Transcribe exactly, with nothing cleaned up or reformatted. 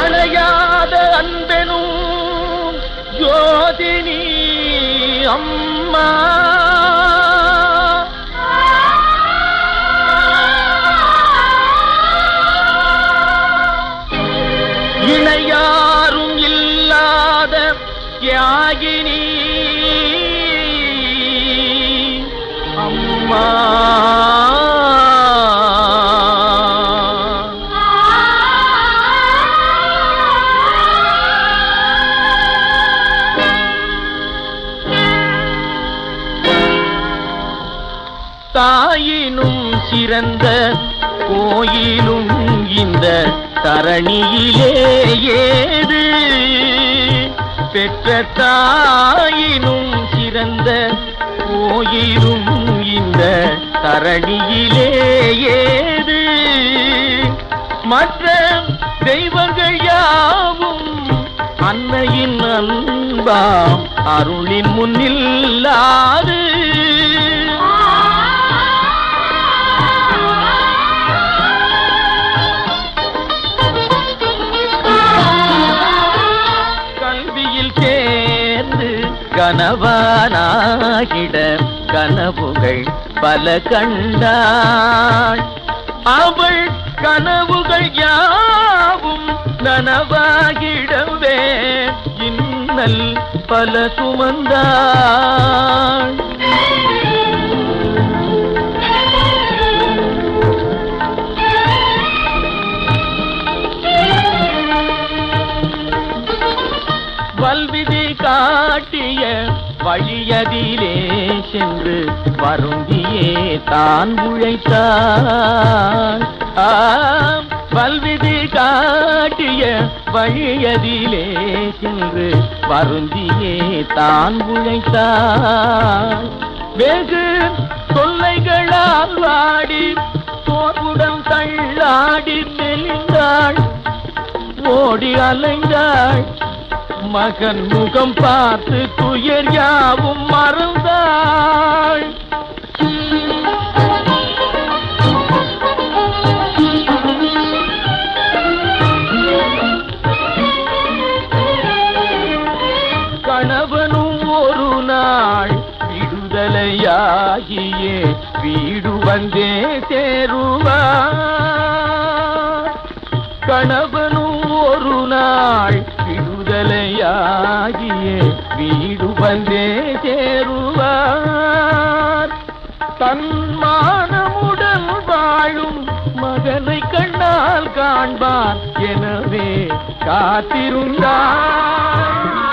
அணையாத அன்பெனும் ஜோதினி அம்மா இணையாரும் இல்லாத தியாகினி அம்மா தாயினும் சிறந்த கோயிலும் இந்த தரணியிலே ஏது பெற்ற தாயினும் சிறந்த கோயிலும் இந்த தரணியிலே ஏது மற்ற தெய்வங்கள் யாவும் அன்னையின் அன்பாம் அருளின் முன்னில்லாது கணவனாகிட கனவுகள் பல கண்டாள் அவள் கனவுகள் யாவும் நனவாகிடவே இன்னல் பல சுமந்தாள் வல்விதி காட்டிய வழியதிலே சென்று வருந்தியே தான் உழைத்தாள் வல்விதி காட்டிய வழியதிலே சென்று வருந்தியே தான் உழைத்தாள் வெகு தொல்லைகளால் வாடி சோர்வுடன் தள்ளாடி மெலிந்தாள் ஓடி அலைந்தாள் மகன் முகம் பார்த்து துயர் யாவும் மறந்தாள் கணவனும் ஒரு நாள் விடுதலையாகியே வீடு வந்தே சேருவார் கணவனும் ஒரு நாள் விடுதலையாகியே வீடு வந்தே சேருவார் தன்மானமுடன் வாழும் மகனை கண்ணால் காண்பார் எனவே காத்திருந்தார்